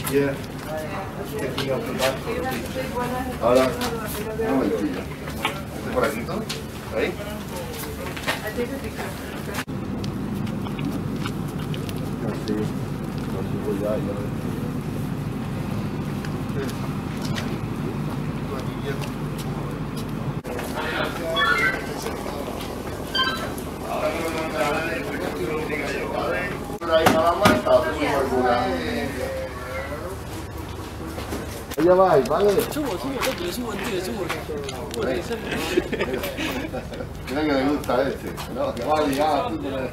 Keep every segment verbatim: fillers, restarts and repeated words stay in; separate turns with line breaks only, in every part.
Yeah. Picking up the back. Ahora, un momentillo. ¿Este por aquí todo? ¿Ahí? Así, lo subo ya y ya lo ya va, vale.
Subo, subo, tío, subo, tío, subo.
Mira que me gusta este. No, que va a ligar.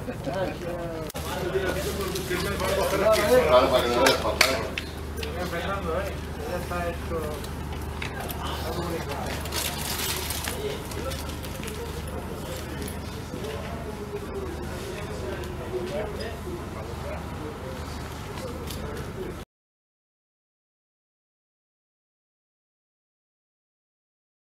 Claro, para que no le falta.
Empezando, ¿eh? Ya está esto.